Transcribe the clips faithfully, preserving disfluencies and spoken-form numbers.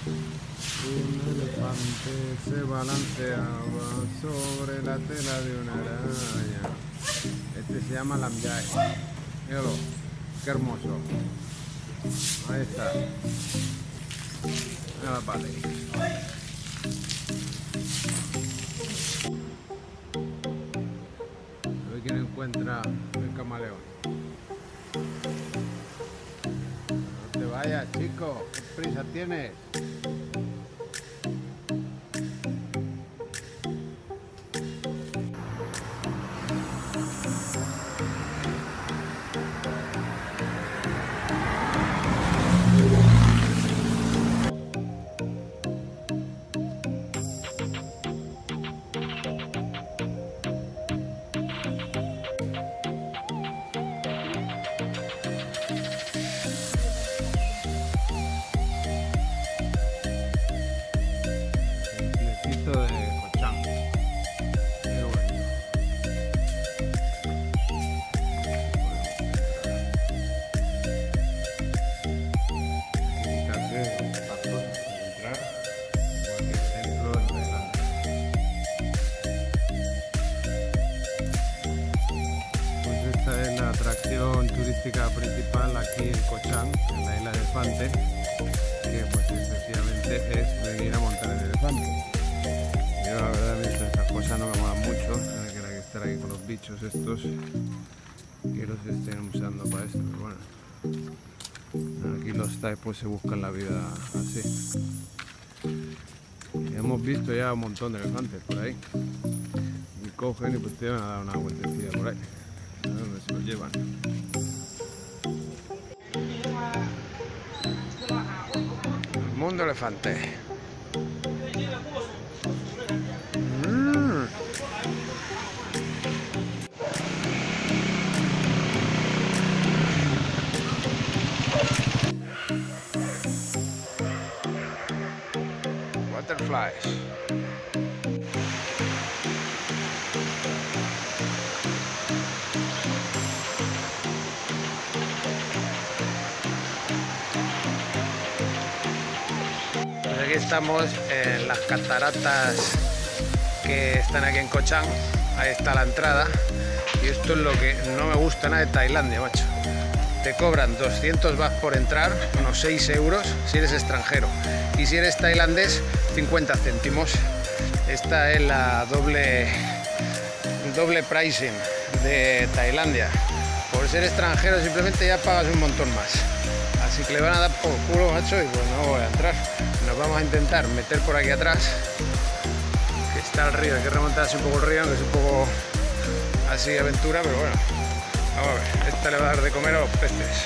Un elefante se balanceaba sobre la tela de una araña. Este se llama Lamjai. Míralo, qué hermoso. Ahí está. Mira, vale. A ver quién encuentra el camaleón. No te vayas, chico. ¿Qué prisa tienes? Atracción turística principal aquí en Koh Chang, en la isla de Elefante, que pues efectivamente es venir a montar el elefante. Yo la verdad estas cosas no me molan mucho, no quiero que estar aquí con los bichos estos que los estén usando para esto, pero bueno, aquí los Thai pues se buscan la vida así. Y hemos visto ya un montón de elefantes por ahí y cogen y pues te van a dar una vueltecilla por ahí. A dónde se los llevan. El mundo elefante. Mm. Butterflies. Aquí estamos en las cataratas que están aquí en Koh Chang. Ahí está la entrada. Y esto es lo que no me gusta nada de Tailandia, macho. Te cobran doscientos baht por entrar, unos seis euros si eres extranjero. Y si eres tailandés, cincuenta céntimos. Esta es la doble, el doble pricing de Tailandia. Por ser extranjero simplemente ya pagas un montón más. Así que le van a dar por culo, macho, y pues no voy a entrar. Nos vamos a intentar meter por aquí atrás, que está el río. Hay que remontarse un poco el río, aunque es un poco así aventura, pero bueno. Vamos a ver, esta le va a dar de comer a los peces.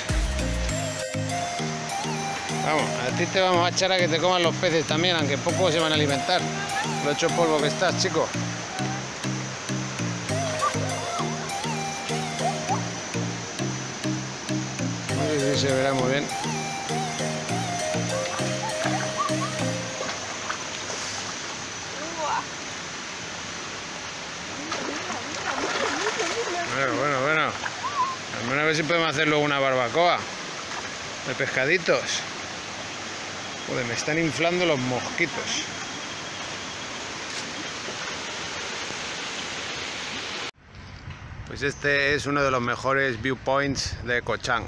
Vamos, a ti te vamos a echar a que te coman los peces también, aunque poco se van a alimentar. Lo hecho polvo que estás, chico. No sé si se verá muy bien. Bueno, bueno, bueno. Al menos a ver si podemos hacer luego una barbacoa de pescaditos. Joder, me están inflando los mosquitos. Pues este es uno de los mejores viewpoints de Koh Chang.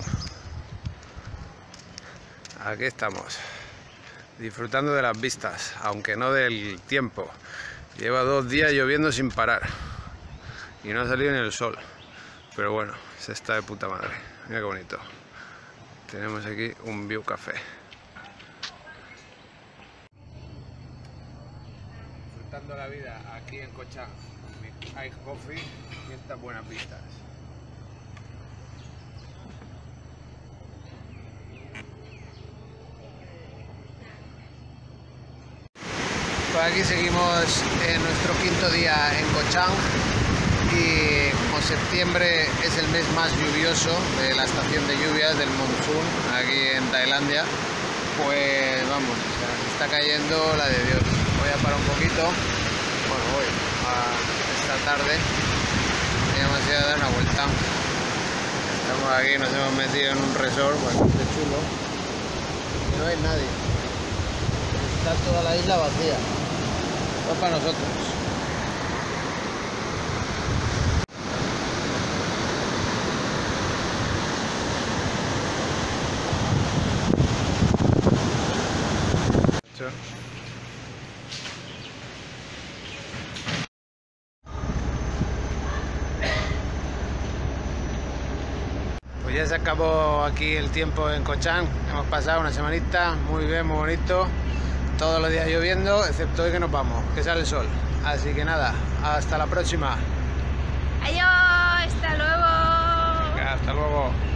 Aquí estamos, disfrutando de las vistas, aunque no del tiempo. Lleva dos días lloviendo sin parar y no ha salido ni el sol. Pero bueno, se está de puta madre. Mira qué bonito. Tenemos aquí un view café. Disfrutando la vida aquí en Koh Chang con mi ice coffee y estas buenas vistas. Pues aquí seguimos en nuestro quinto día en Koh Chang. Y como septiembre es el mes más lluvioso de la estación de lluvias del monzón aquí en Tailandia, pues vamos, o sea, está cayendo la de Dios. Voy a parar un poquito, bueno, voy a esta tarde, vamos a dar una vuelta. Estamos aquí, nos hemos metido en un resort bastante chulo y no hay nadie. está toda la isla vacía. Pues para nosotros. Pues ya se acabó aquí el tiempo en Koh Chang. Hemos pasado una semanita muy bien, muy bonito. Todos los días lloviendo, excepto hoy que nos vamos, que sale el sol. Así que nada, hasta la próxima. Adiós, hasta luego. Hasta luego.